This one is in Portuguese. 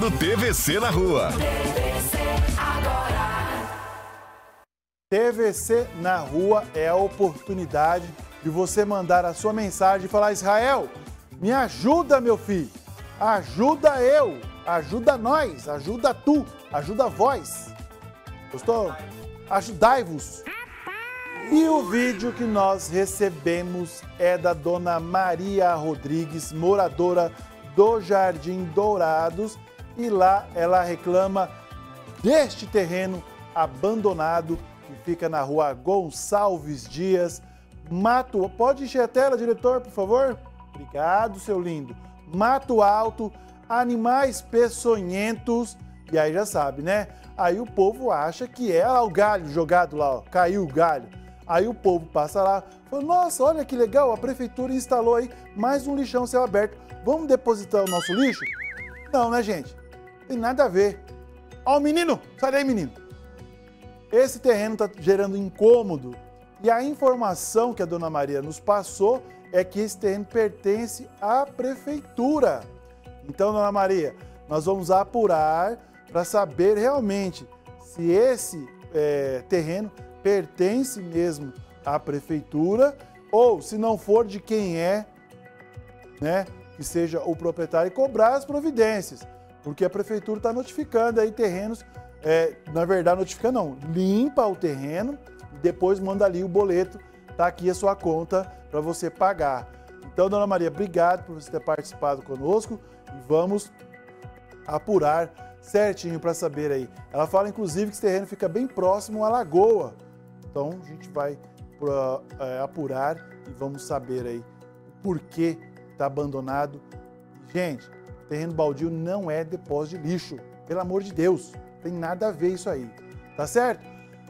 do TVC na Rua. TVC na Rua é a oportunidade de você mandar a sua mensagem e falar: Israel, me ajuda, meu filho. Ajuda eu, ajuda nós, ajuda tu, ajuda vós. Gostou? Ajudai-vos. E o vídeo que nós recebemos é da dona Maria Rodrigues, moradora do Jardim Dourados. E lá ela reclama deste terreno abandonado que fica na rua Gonçalves Dias, Mato... Pode encher a tela, diretor, por favor? Obrigado, seu lindo. Mato Alto, animais peçonhentos. E aí já sabe, né? Aí o povo acha que é o galho jogado lá, ó, caiu o galho. Aí o povo passa lá, fala: nossa, olha que legal, a prefeitura instalou aí mais um lixão céu aberto. Vamos depositar o nosso lixo? Não, né, gente? Tem nada a ver. Ó o menino, sai daí, menino. Esse terreno está gerando incômodo e a informação que a dona Maria nos passou é que esse terreno pertence à prefeitura. Então, dona Maria, nós vamos apurar para saber realmente se esse terreno pertence mesmo à prefeitura ou, se não for, de quem é, né, que seja o proprietário, e cobrar as providências, porque a prefeitura está notificando aí terrenos, na verdade notifica não, limpa o terreno e depois manda ali o boleto, tá aqui a sua conta para você pagar. Então, dona Maria, obrigado por você ter participado conosco e vamos apurar certinho para saber aí. Ela fala, inclusive, que esse terreno fica bem próximo à lagoa. Então, a gente vai apurar e vamos saber aí o porquê está abandonado. Gente, terreno baldio não é depósito de lixo. Pelo amor de Deus, tem nada a ver isso aí. Tá certo?